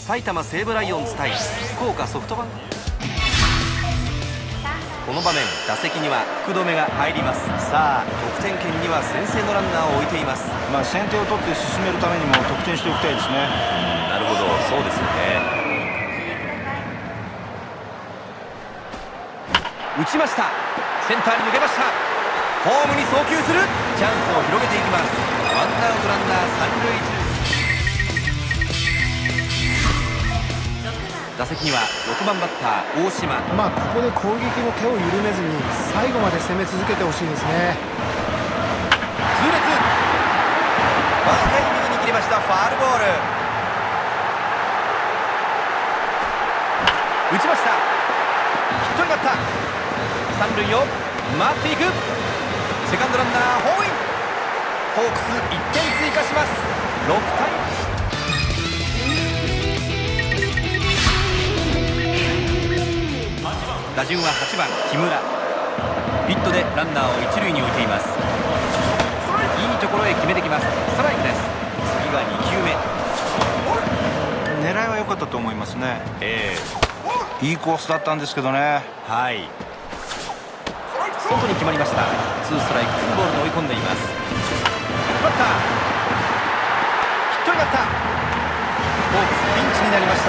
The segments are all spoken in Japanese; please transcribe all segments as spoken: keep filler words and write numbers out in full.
埼玉西武ライオンズ対福岡ソフトバンク。この場面、打席には福留が入ります。さあ、得点圏には先制のランナーを置いています。 まあ先手を取って進めるためにも得点しておきたいですね。 なるほど、そうですよね。打ちました。センターに抜けました。ホームに送球する。チャンスを広げていきます。ワンアウトランナー三塁一塁。打席にはろくばんバッター大島。 まあここで攻撃の手を緩めずに最後まで攻め続けてほしいですね。 痛烈。わずかに右に切れました。ファールボール。打ちました。ヒットになった。三塁を回っていく。セカンドランナーホームイン。ホークスいってん追加します。ろくたい。打順ははちばん木村。ヒットでランナーを一塁に置いています。いいところへ決めてきます。ストライクです。次がにきゅうめ。 狙いは良かったと思いますね。 ええいいコースだったんですけどね。 はい、外に決まりました。ツーストライクツーボールで追い込んでいます。バッターヒットになった。ホークスピンチになりました。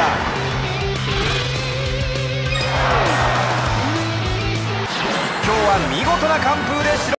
今日は見事な完封で白